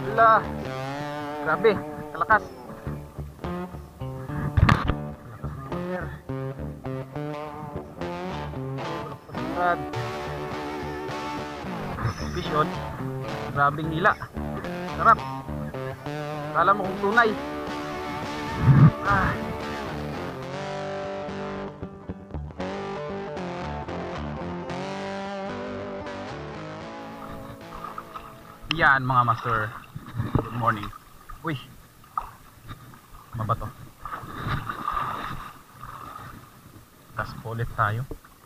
Ala, grabe, kalakas. Kalakas ng water. Bulok sa sungad. Fish on. Grabing hila. Sarap. Kala mo kung tunay. Ah. Yan mga master. Good morning. Uy. Mabato. Tas ulit tayo.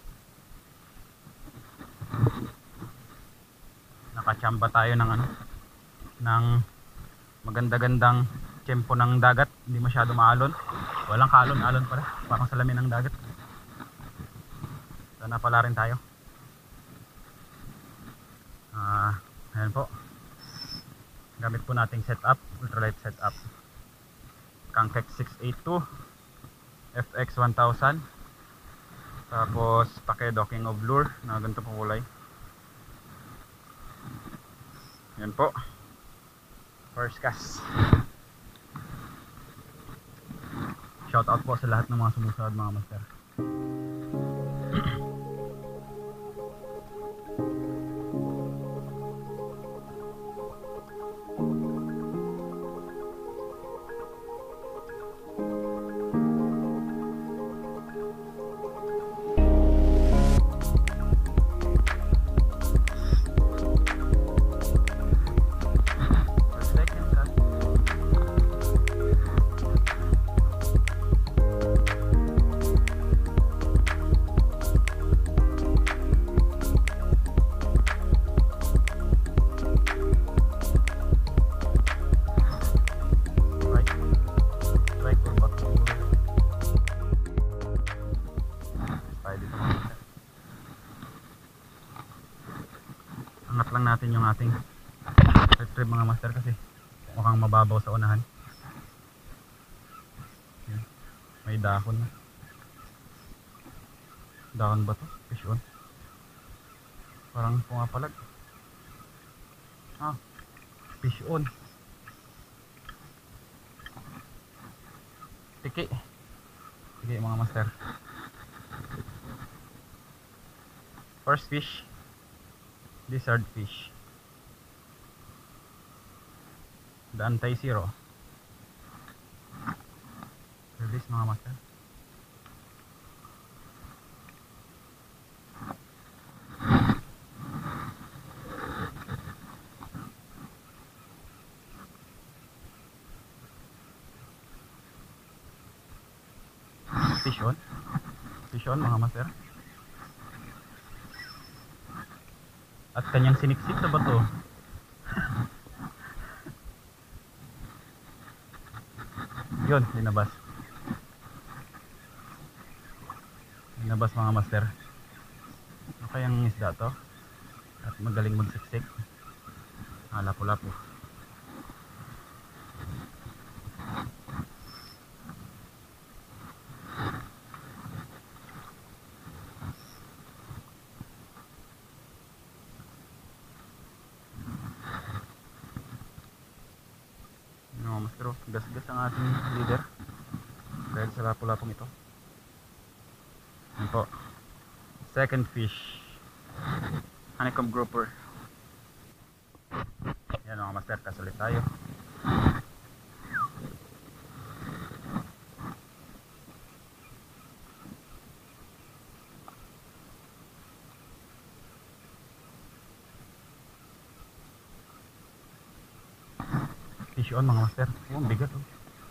Nakachamba tayo ng ano, ng maganda-gandang tiyempo ng dagat. Hindi masyado maalon. Walang kalon-alon pala. Parang salamin ng dagat. Sana pala rin tayo. Ayan po. Gamit po nating setup, ultralight setup. Kangkek 682, FX 1000. Tapos pake-docking of lure na ganito po kulay. Yan po. First cast. Shout out po sa lahat ng mga sumusunod mga master. Angat lang natin yung ating retrieve mga master kasi mukhang mababaw sa unahan. Yan. May dahon na. Dahon ba to? Fish on. Parang pumapalag. Fish on. Tiki. Tiki mga master. First fish. Lizard fish. The anti-zero. Release mga master. Fish on. Fish on mga master. At kanyang siniksik sa bato. Yun, linabas. Linabas mga master. Ano kayang isda to? At magaling magsiksik. Lapu-lapu. Pero gas-gas ang ating leader dahil sa lapu-lapong ito. Yan po, second fish, honeycomb grouper. Yan mga master, kasulit tayo. Fish on mga master. Ang bigat oh.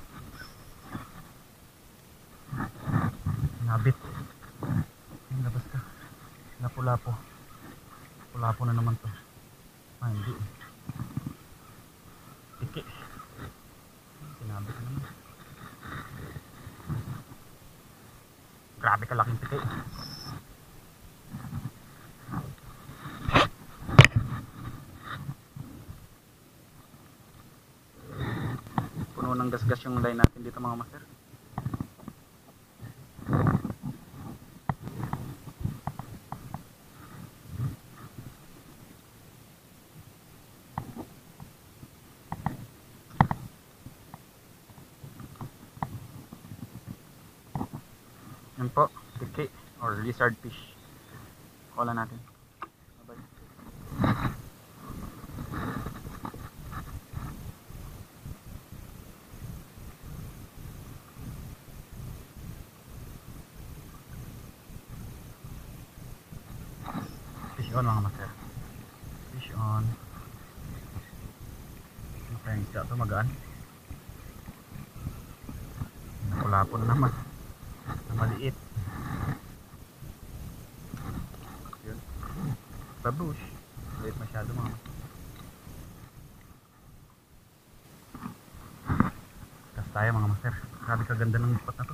Nabit. Ang labas ka. Lapu-lapo. Lapu-lapo na naman to. Hindi. Tiki. Sinabit na naman. Grabe kalaking tiki. Ng gas-gas yung line natin dito mga master. Yan po, tiki or lizard fish. Wala natin. Bye-bye. Fish on mga master. Fish on. Ano kayang isda ito magaan? Nakulapon naman. Na maliit. Yun. Babush. Liit masyado mga master. Kas tayo mga master. Grabe kaganda ng spot na to.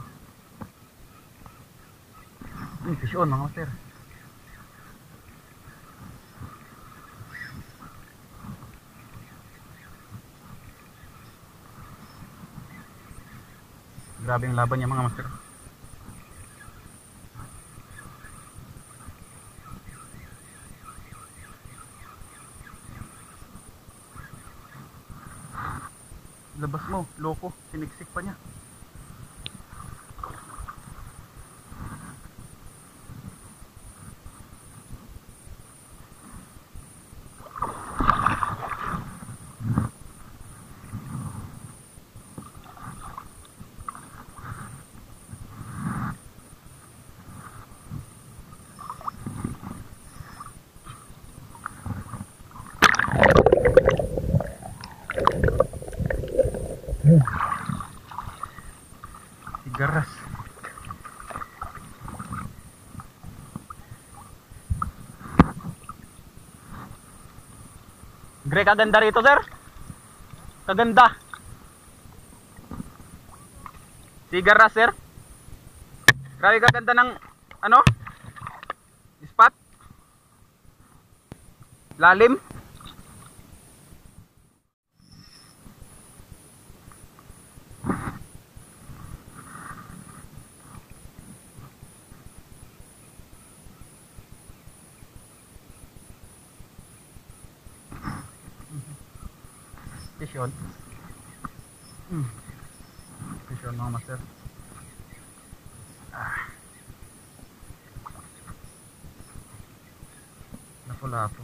Fish on mga master. Grabe yung laban niya mga master. Labas mo, loko, siniksik pa niya. Sigaras. Gre, kaganda rito sir. Kaganda. Sigaras sir. Grabe kaganda ng ano? Spot. Lalim. Fish on. Fish on mga master. Lapu-lapu.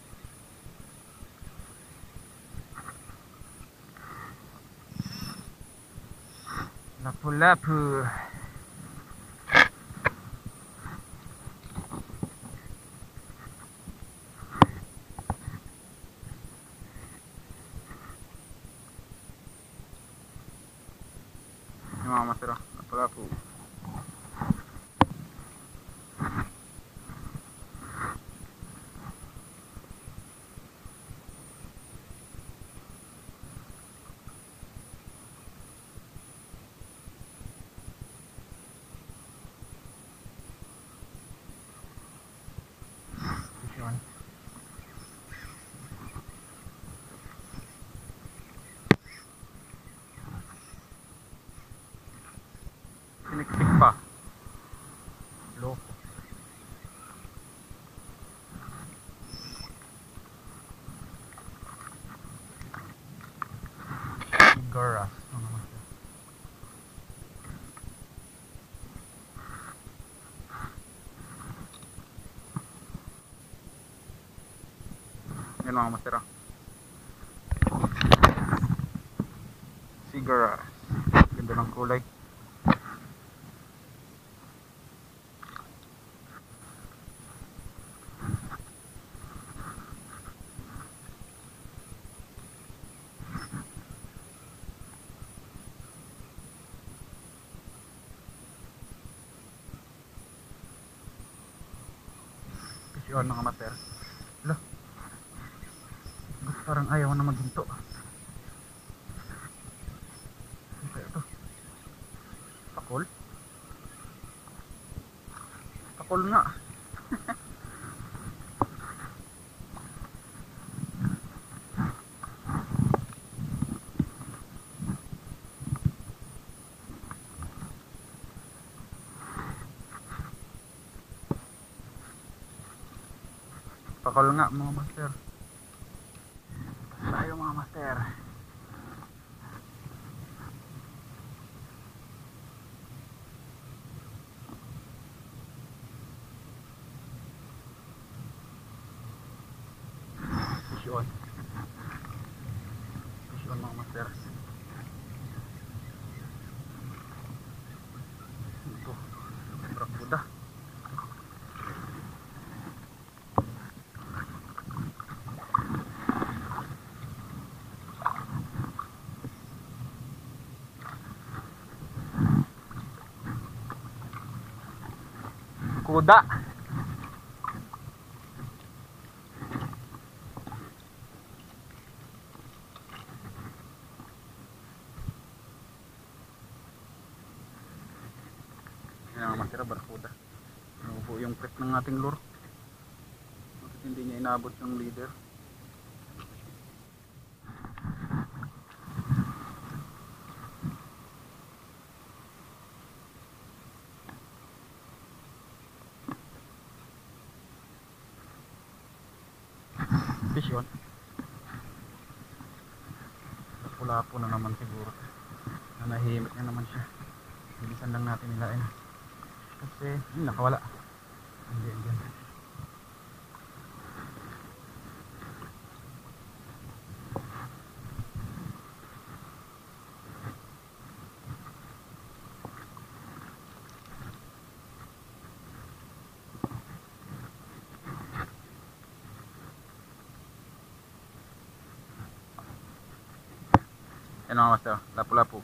Lapu-lapu. Mga master, lapu-lapu. Siniksik pa. Loko. Sigaras. Ano naman siya? Yan mga masira. Sigaras. Ganda ng kulay. Yun mga master. Hala, parang ayaw na maghinto. Ano kaya ito? Pakol? Pakol nga. Pakol nga mga master. Tayo mga master. Fish on. Fish on mga master. Ito. Barakuda. Kuda. Yan ang matira, barakuda. Nabuo yung pet ng ating lure. Bakit hindi niya inabot yung leader? Fish on. Lapu-lapu na naman siguro. Nanahimik na naman siya. Bilisan lang natin nilain. Kasi nakawala. Hindi, hindi. Yan mga master, lapu-lapu.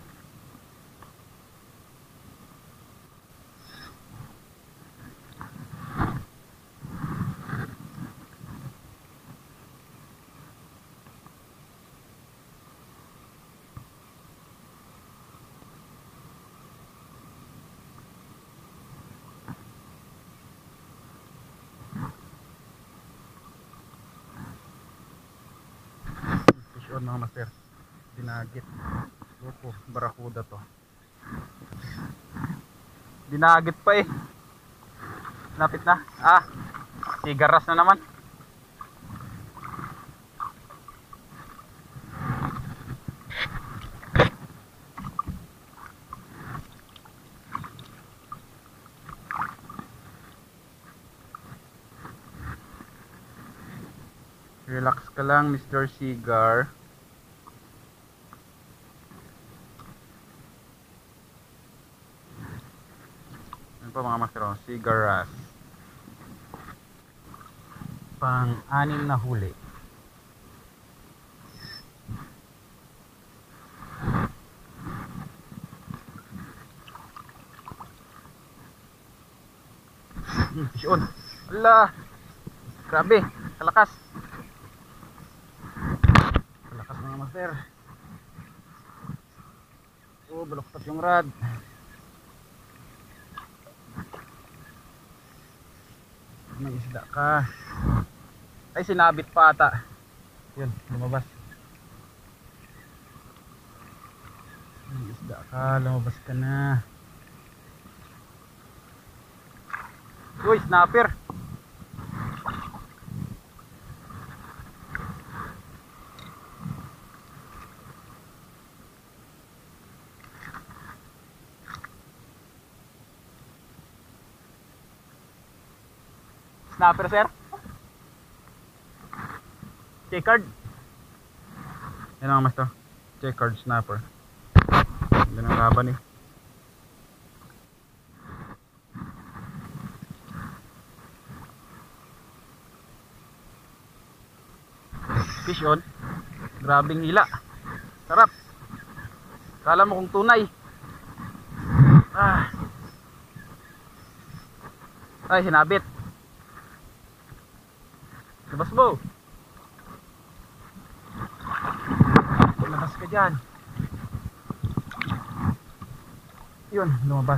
Fish on mga master. Dinagit. Loko, barakuda to. Dinagit pa eh. Lapit na. Ah, sigaras na naman. Relax ka lang, Mr. Cigar. Ano pa mga master? Cigaras. Pang-anim na huli. Fish on. Ala! Grabe, kalakas. Kalakas mga master. Oh, baloktot yung rad. May isda ka. Ay, sinabit pa ata. Yun, lumabas. May isda ka, lumabas ka na. Uy, snapper. Snapper, sir. Checkered. Yan ang mas to. Checkered snapper. Yan ang laban eh. Fish on. Grabing hila. Sarap. Kala mo kung tunay. Ah. Ay, hinabit. Labas mo. Labas ka dyan. Yun, lumabas.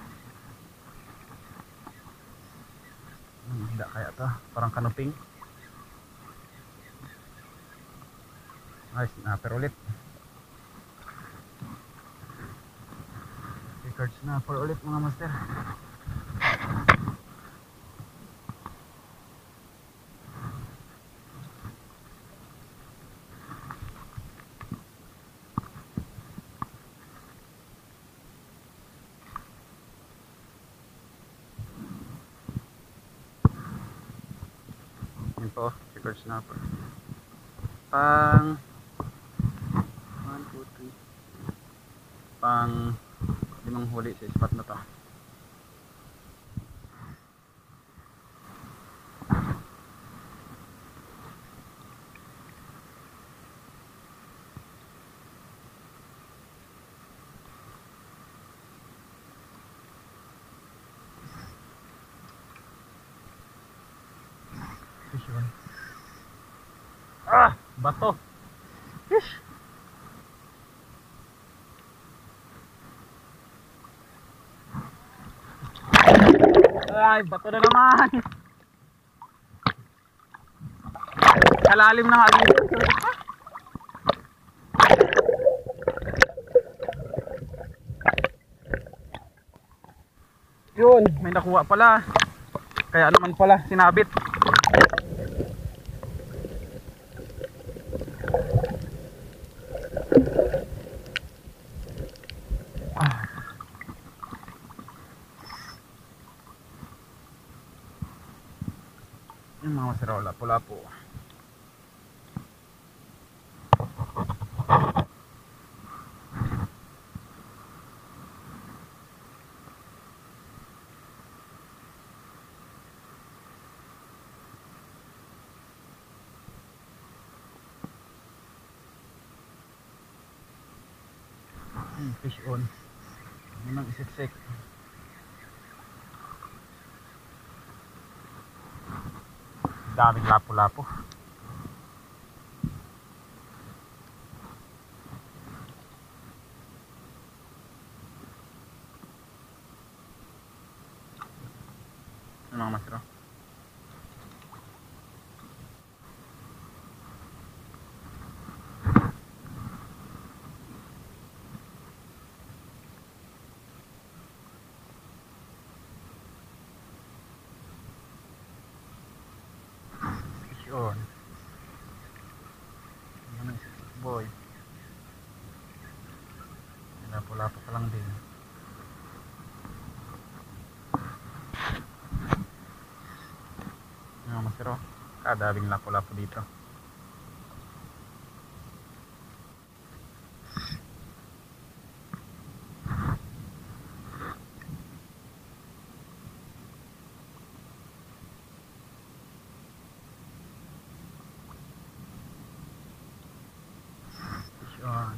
Hindi kaya to. Parang kanuping. Ay, snapper ulit. Record snapper ulit mga master. Ito, record snapper. Pang 1, 2, 3. Pang 5 huli sa spot na to. Fish on. Ah! Bato! Fish! Ay, bato na naman! Kalalim ng alin. Yun, may nakuha pala. Kaya naman pala sinabit. Yung mga masira, lapu-lapu. Fish on. Ano nang isiksik. Daming lapu-lapu. Ano mga masira? Yun. Ano si boy? Lapu-lapu ka lang din. Ano masiro? Kadabing lapu-lapu dito. Yun.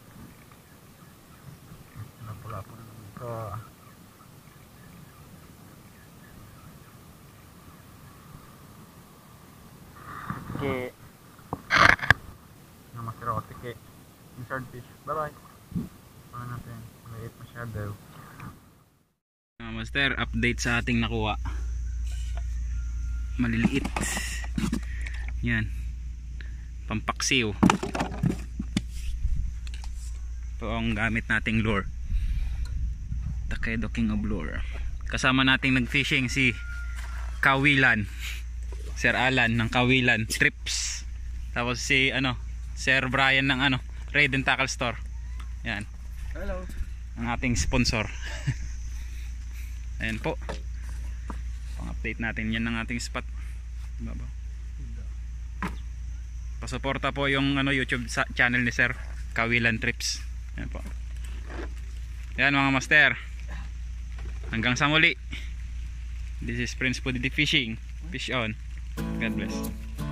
Lapu-lapu na naman ito. Tike. Ano masiro? Tike. Insert fish. Bye-bye. Ano natin? Maliit masyado. Master, update sa ating nakuha. Maliliit. Yan. Pampaksiw. Ito ang gamit nating lure. Takedo King of Lure. Kasama nating nag-fishing si Kawilan. Sir Alan ng Kawilan Trips. Tapos si Sir Brian ng Raid and Tackle Store. Yan. Hello. Ang ating sponsor. Ayan po. Pang-update natin yan ng ating spot. Baba. Pasuporta po yung YouTube channel ni Sir Kawilan Trips. Ayan po. Yan mga master. Hanggang sa muli. This is Prince Pudidi Fishing. Fish on. God bless.